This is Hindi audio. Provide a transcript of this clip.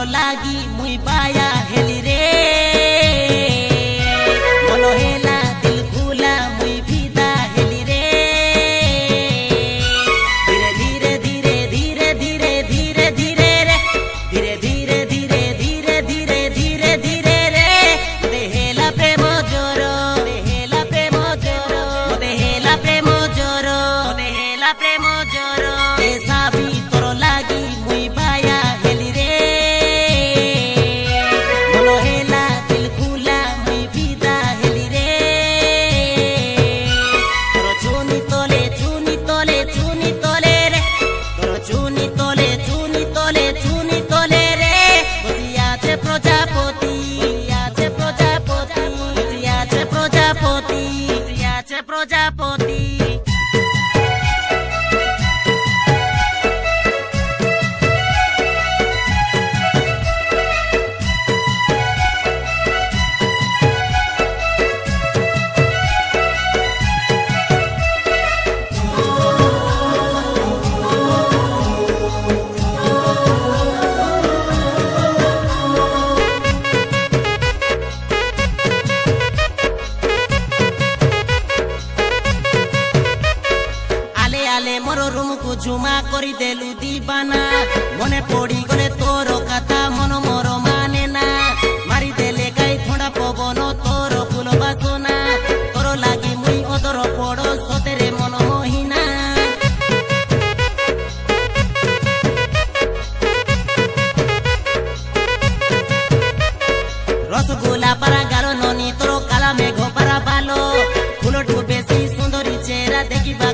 लागी मुई बाया हेली रे मन हेला दिल खुला मुई फिदा हेली रे धीरे धीरे धीरे धीरे धीरे धीरे धीरे धीरे धीरे धीरे धीरे धीरे धीरे रे देहेला प्रेम जोरो देहेला प्रेम जोरो देहेला प्रेम जोरो देहेला प्रेम जोरो ऐसा भी तोर लागी मुई बाया हेली रे मन हेला दिल खुला मुई फिदा हेली रे तोर चुनी तोले चुनी तोले चुनी तोले रे तोर चुनी तोले चुनी तोले चुनी तोले रे बसियाছে প্রজাপতি বসিয়াছে প্রজাপতি বসিয়াছে প্রজাপতি বসিয়াছে প্রজাপতি मोर रूम को झुमा करी देलु दीवाना मने पड़ी गले तोर कथा मन मोर माने ना मारी देले गाई थोड़ा पवन तोर फूल बासना तोर लागी मुई अदर पड़ सतेरे मन मोहिना रसगोला पारा गालो ननी तोर काला मेघ पारा बालो फूलटू बेसी सुंदरी चेहरा देखी